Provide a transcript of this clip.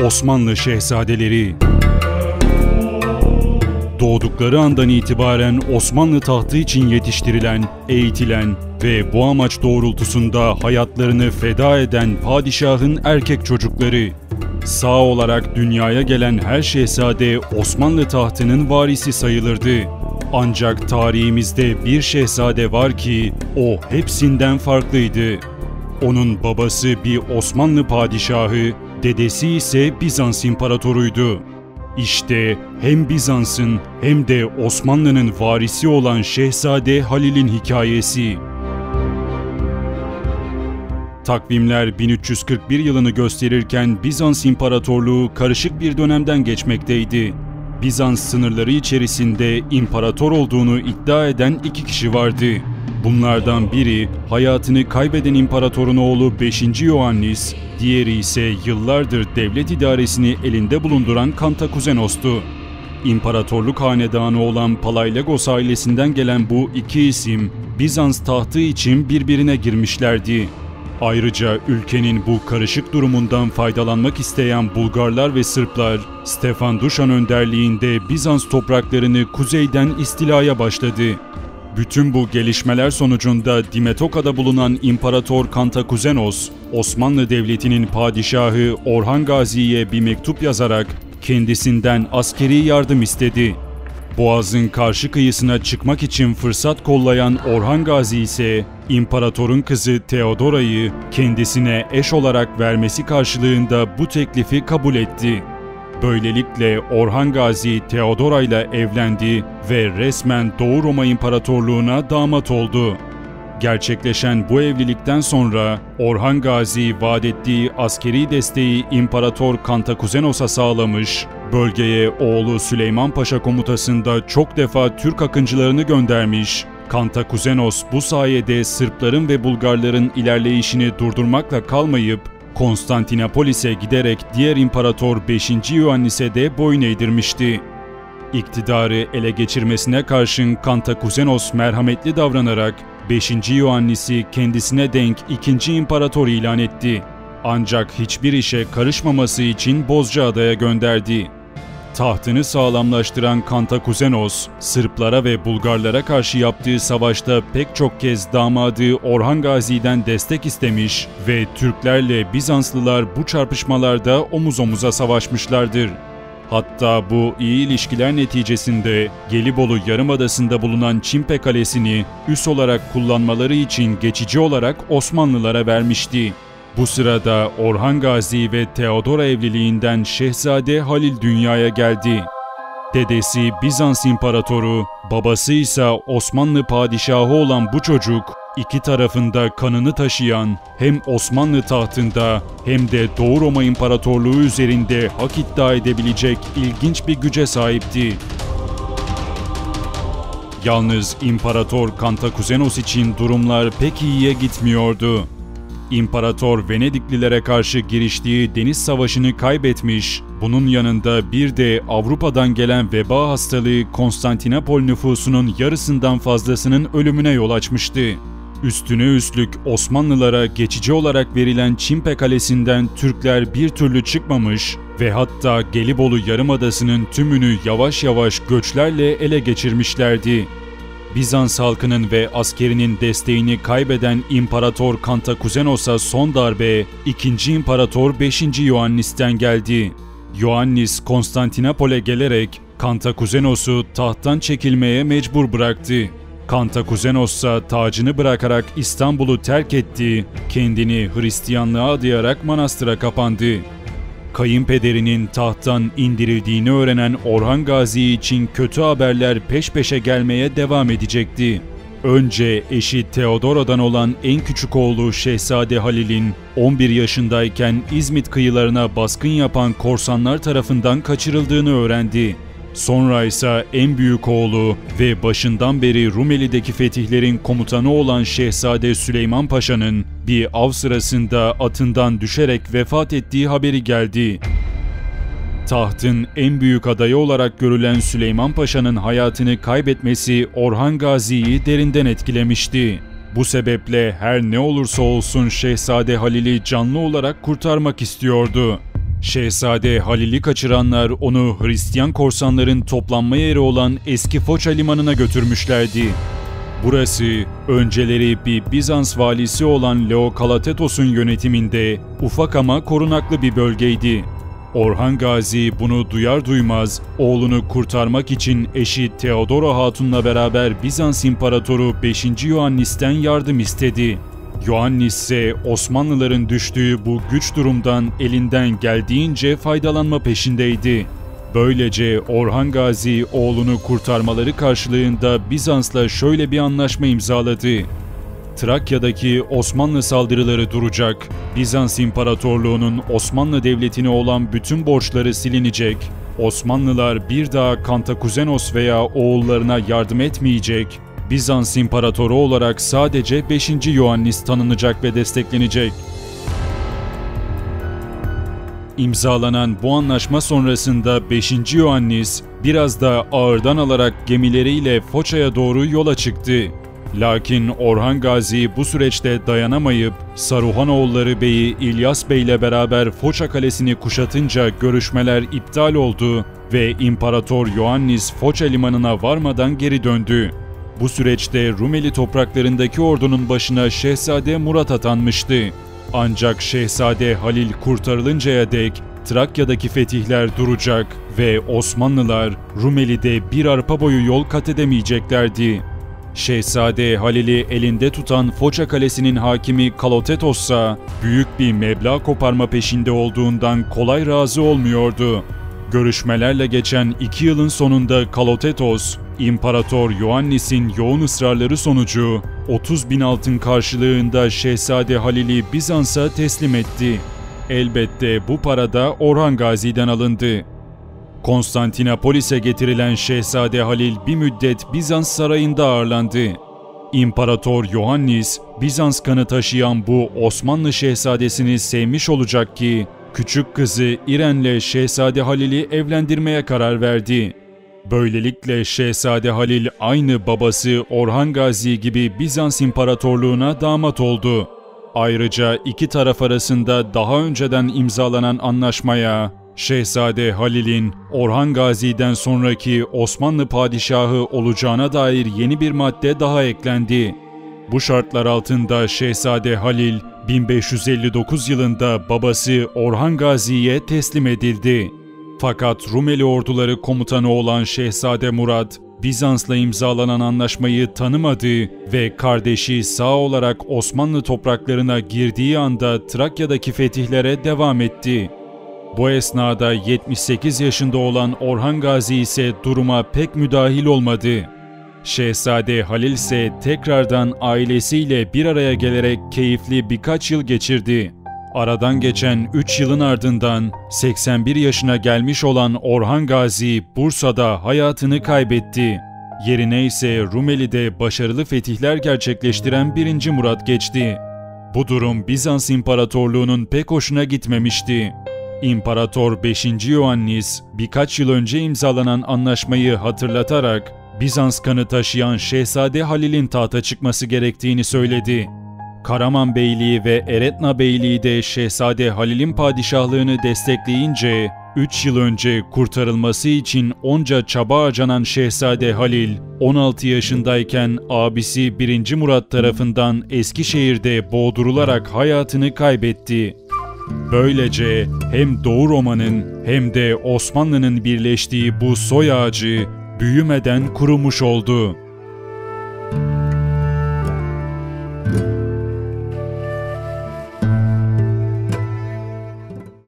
Osmanlı Şehzadeleri. Doğdukları andan itibaren Osmanlı tahtı için yetiştirilen, eğitilen ve bu amaç doğrultusunda hayatlarını feda eden padişahın erkek çocukları. Sağ olarak dünyaya gelen her şehzade Osmanlı tahtının varisi sayılırdı. Ancak tarihimizde bir şehzade var ki o hepsinden farklıydı. Onun babası bir Osmanlı padişahı, dedesi ise Bizans imparatoruydu. İşte hem Bizans'ın hem de Osmanlı'nın varisi olan Şehzade Halil'in hikayesi. Takvimler 1341 yılını gösterirken Bizans İmparatorluğu karışık bir dönemden geçmekteydi. Bizans sınırları içerisinde imparator olduğunu iddia eden iki kişi vardı. Bunlardan biri hayatını kaybeden imparatorun oğlu 5. Ioannis, diğeri ise yıllardır devlet idaresini elinde bulunduran Kantakuzenos'tu. İmparatorluk hanedanı olan Palaiologos ailesinden gelen bu iki isim Bizans tahtı için birbirine girmişlerdi. Ayrıca ülkenin bu karışık durumundan faydalanmak isteyen Bulgarlar ve Sırplar, Stefan Dušan önderliğinde Bizans topraklarını kuzeyden istilaya başladı. Bütün bu gelişmeler sonucunda Dimetoka'da bulunan İmparator Kantakuzenos, Osmanlı Devleti'nin padişahı Orhan Gazi'ye bir mektup yazarak kendisinden askeri yardım istedi. Boğaz'ın karşı kıyısına çıkmak için fırsat kollayan Orhan Gazi ise imparatorun kızı Theodora'yı kendisine eş olarak vermesi karşılığında bu teklifi kabul etti. Böylelikle Orhan Gazi Theodora ile evlendi ve resmen Doğu Roma İmparatorluğu'na damat oldu. Gerçekleşen bu evlilikten sonra Orhan Gazi vaat ettiği askeri desteği İmparator Kantakuzenos'a sağlamış, bölgeye oğlu Süleyman Paşa komutasında çok defa Türk akıncılarını göndermiş. Kantakuzenos bu sayede Sırpların ve Bulgarların ilerleyişini durdurmakla kalmayıp Konstantinopolis'e giderek diğer imparator 5. Ioannis'e de boyun eğdirmişti. İktidarı ele geçirmesine karşın Kantakuzenos merhametli davranarak 5. Ioannis'i kendisine denk 2. imparator ilan etti. Ancak hiçbir işe karışmaması için Bozcaada'ya gönderdi. Tahtını sağlamlaştıran Kantakuzenos, Sırplara ve Bulgarlara karşı yaptığı savaşta pek çok kez damadı Orhan Gazi'den destek istemiş ve Türklerle Bizanslılar bu çarpışmalarda omuz omuza savaşmışlardır. Hatta bu iyi ilişkiler neticesinde Gelibolu Yarımadası'nda bulunan Çimpe Kalesi'ni üs olarak kullanmaları için geçici olarak Osmanlılara vermişti. Bu sırada Orhan Gazi ve Theodora evliliğinden Şehzade Halil dünyaya geldi. Dedesi Bizans İmparatoru, babası ise Osmanlı padişahı olan bu çocuk, iki tarafında kanını taşıyan, hem Osmanlı tahtında hem de Doğu Roma İmparatorluğu üzerinde hak iddia edebilecek ilginç bir güce sahipti. Yalnız İmparator Kantakuzenos için durumlar pek iyiye gitmiyordu. İmparator Venediklilere karşı giriştiği deniz savaşını kaybetmiş, bunun yanında bir de Avrupa'dan gelen veba hastalığı Konstantinopol nüfusunun yarısından fazlasının ölümüne yol açmıştı. Üstüne üstlük Osmanlılara geçici olarak verilen Çimpe Kalesi'nden Türkler bir türlü çıkmamış ve hatta Gelibolu Yarımadası'nın tümünü yavaş yavaş göçlerle ele geçirmişlerdi. Bizans halkının ve askerinin desteğini kaybeden İmparator Kantakuzenos'a son darbe 2. İmparator 5. Ioannis'ten geldi. Ioannis Konstantinopol'e gelerek Kantakuzenos'u tahttan çekilmeye mecbur bıraktı. Kantakuzenos ise tacını bırakarak İstanbul'u terk etti, kendini Hristiyanlığa adayarak manastıra kapandı. Kayınpederinin tahttan indirildiğini öğrenen Orhan Gazi için kötü haberler peş peşe gelmeye devam edecekti. Önce eşi Theodora'dan olan en küçük oğlu Şehzade Halil'in 11 yaşındayken İzmit kıyılarına baskın yapan korsanlar tarafından kaçırıldığını öğrendi. Sonra ise en büyük oğlu ve başından beri Rumeli'deki fetihlerin komutanı olan Şehzade Süleyman Paşa'nın bir av sırasında atından düşerek vefat ettiği haberi geldi. Tahtın en büyük adayı olarak görülen Süleyman Paşa'nın hayatını kaybetmesi Orhan Gazi'yi derinden etkilemişti. Bu sebeple her ne olursa olsun Şehzade Halil'i canlı olarak kurtarmak istiyordu. Şehzade Halil'i kaçıranlar onu Hristiyan korsanların toplanma yeri olan eski Foça limanına götürmüşlerdi. Burası, önceleri bir Bizans valisi olan Leokalatetos'un yönetiminde ufak ama korunaklı bir bölgeydi. Orhan Gazi bunu duyar duymaz oğlunu kurtarmak için eşi Theodora Hatun'la beraber Bizans İmparatoru 5. Ioannis'ten yardım istedi. Ioannis ise Osmanlıların düştüğü bu güç durumdan elinden geldiğince faydalanma peşindeydi. Böylece Orhan Gazi oğlunu kurtarmaları karşılığında Bizans'la şöyle bir anlaşma imzaladı. Trakya'daki Osmanlı saldırıları duracak, Bizans İmparatorluğu'nun Osmanlı Devleti'ne olan bütün borçları silinecek, Osmanlılar bir daha Kantakuzenos veya oğullarına yardım etmeyecek, Bizans İmparatoru olarak sadece 5. Ioannis tanınacak ve desteklenecek. İmzalanan bu anlaşma sonrasında 5. Ioannis biraz da ağırdan alarak gemileriyle Foça'ya doğru yola çıktı. Lakin Orhan Gazi bu süreçte dayanamayıp Saruhanoğulları Beyi İlyas Bey ile beraber Foça Kalesi'ni kuşatınca görüşmeler iptal oldu ve İmparator Ioannis Foça limanına varmadan geri döndü. Bu süreçte Rumeli topraklarındaki ordunun başına Şehzade Murat atanmıştı. Ancak Şehzade Halil kurtarılıncaya dek Trakya'daki fetihler duracak ve Osmanlılar Rumeli'de bir arpa boyu yol kat edemeyeceklerdi. Şehzade Halil'i elinde tutan Foça Kalesi'nin hakimi Kalotetos ise büyük bir meblağ koparma peşinde olduğundan kolay razı olmuyordu. Görüşmelerle geçen 2 yılın sonunda Kalotetos, İmparator Ioannis'in yoğun ısrarları sonucu 30.000 altın karşılığında Şehzade Halil'i Bizans'a teslim etti. Elbette bu para da Orhan Gazi'den alındı. Konstantinopolis'e getirilen Şehzade Halil bir müddet Bizans sarayında ağırlandı. İmparator Ioannis, Bizans kanı taşıyan bu Osmanlı şehzadesini sevmiş olacak ki, küçük kızı İren'le Şehzade Halil'i evlendirmeye karar verdi. Böylelikle Şehzade Halil aynı babası Orhan Gazi gibi Bizans İmparatorluğu'na damat oldu. Ayrıca iki taraf arasında daha önceden imzalanan anlaşmaya Şehzade Halil'in Orhan Gazi'den sonraki Osmanlı padişahı olacağına dair yeni bir madde daha eklendi. Bu şartlar altında Şehzade Halil 1559 yılında babası Orhan Gazi'ye teslim edildi. Fakat Rumeli orduları komutanı olan Şehzade Murat, Bizans'la imzalanan anlaşmayı tanımadı ve kardeşi sağ olarak Osmanlı topraklarına girdiği anda Trakya'daki fetihlere devam etti. Bu esnada 78 yaşında olan Orhan Gazi ise duruma pek müdahil olmadı. Şehzade Halil ise tekrardan ailesiyle bir araya gelerek keyifli birkaç yıl geçirdi. Aradan geçen 3 yılın ardından 81 yaşına gelmiş olan Orhan Gazi Bursa'da hayatını kaybetti. Yerine ise Rumeli'de başarılı fetihler gerçekleştiren 1. Murat geçti. Bu durum Bizans İmparatorluğu'nun pek hoşuna gitmemişti. İmparator 5. Ioannis birkaç yıl önce imzalanan anlaşmayı hatırlatarak Bizans kanı taşıyan Şehzade Halil'in tahta çıkması gerektiğini söyledi. Karaman Beyliği ve Eretna Beyliği de Şehzade Halil'in padişahlığını destekleyince 3 yıl önce kurtarılması için onca çaba harcanan Şehzade Halil 16 yaşındayken abisi 1. Murat tarafından Eskişehir'de boğdurularak hayatını kaybetti. Böylece hem Doğu Roma'nın hem de Osmanlı'nın birleştiği bu soy ağacı büyümeden kurumuş oldu.